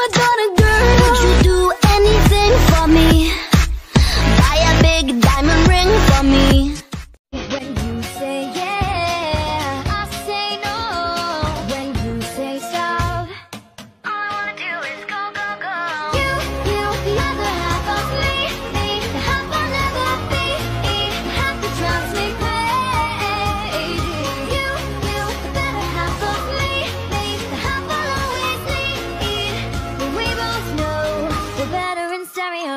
my daughter, girl. Would you do anything for me? Buy a big diamond ring for me. When you say yeah, I say no. When you say stop, all I wanna do is go, go, go. You, the other half of me, the half I'll never be, the half that drives me crazy. You, the better half of me, the half I'll always need. But we both know we're better in stereo.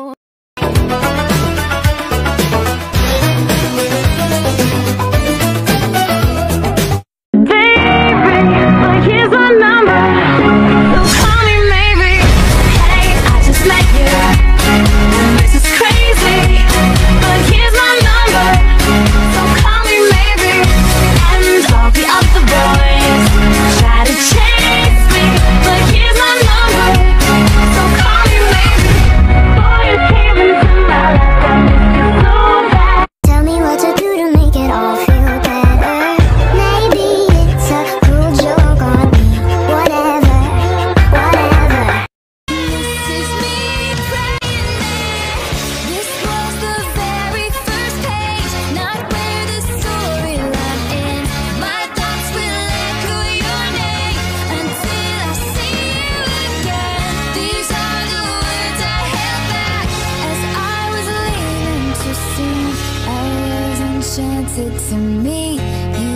Here's my number. Don't call me maybe. Hey, I just met you. This is crazy, but here's my number. Don't call me maybe. And all the other boys try to chase me, but here's my number. Don't call me maybe. Boy, you came into my life, I miss you so bad. Tell me what to do to make it all feel better. Maybe it's a cruel joke on me. Whatever. This is me praying. This was the very first page, not where the storyline ends. My thoughts will echo your name until I see you again. These are the words I held back as I was leaving to sing. I was enchanted to meet you.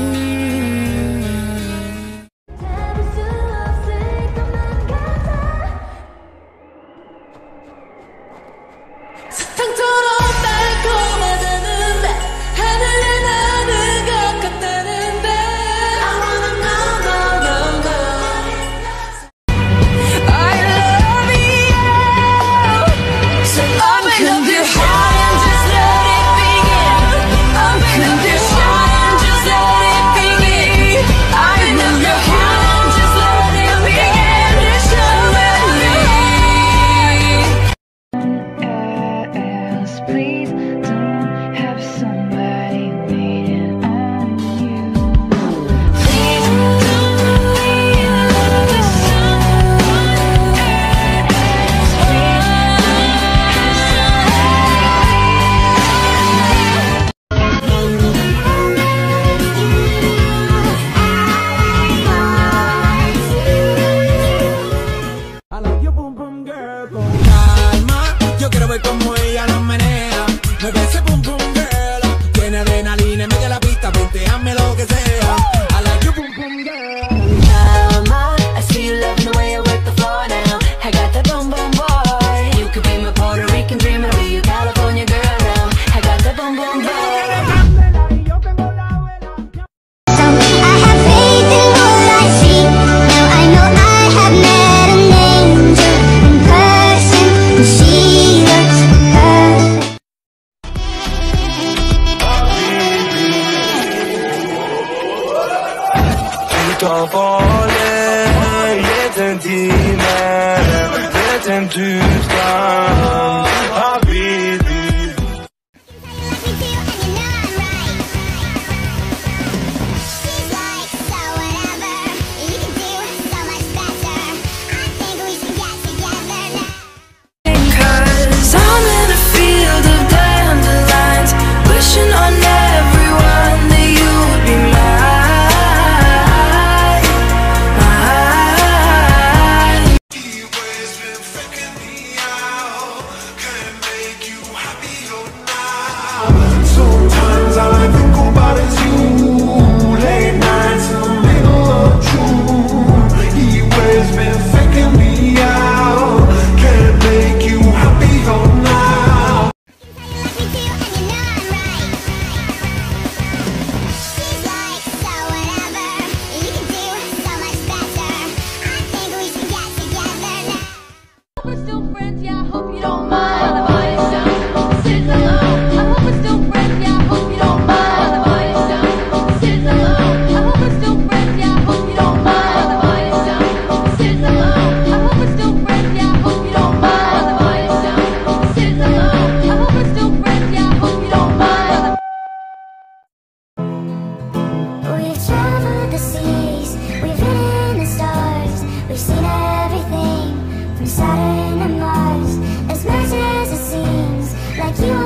상처럼 달콤하다는데 하늘에 나는 것 같다는데 I wanna know, no, no, no. I love you. So unconditional and just let it begin. Unconditional and just let it begin. I love you and just let it begin. Please don't have somebody waiting on you. Please don't leave with someone else. Please I like your boom boom girl, con calma. Yo quiero ver cómo ella lo menea. Mueve ese boom boom girl. Tiene adrenalina, mete la pista, venteame lo que sea. I like your boom boom girl. Mama, I see you loving the way I work the floor now. I got that boom boom boy. You could be my Puerto Rican dream, and I'll be your California girl now. I got that boom boom boy. So I have faith in what I see. Now I know I have met an angel in person, and she looks perfect. Utan farlig liten time, liten tusen, habibi. She's like, so whatever, you can do so much better. I think we should get together now. 'Cause I'm in a field of dandelions, wishing on everyone that you would be mine. Always been faking me out, couldn't like you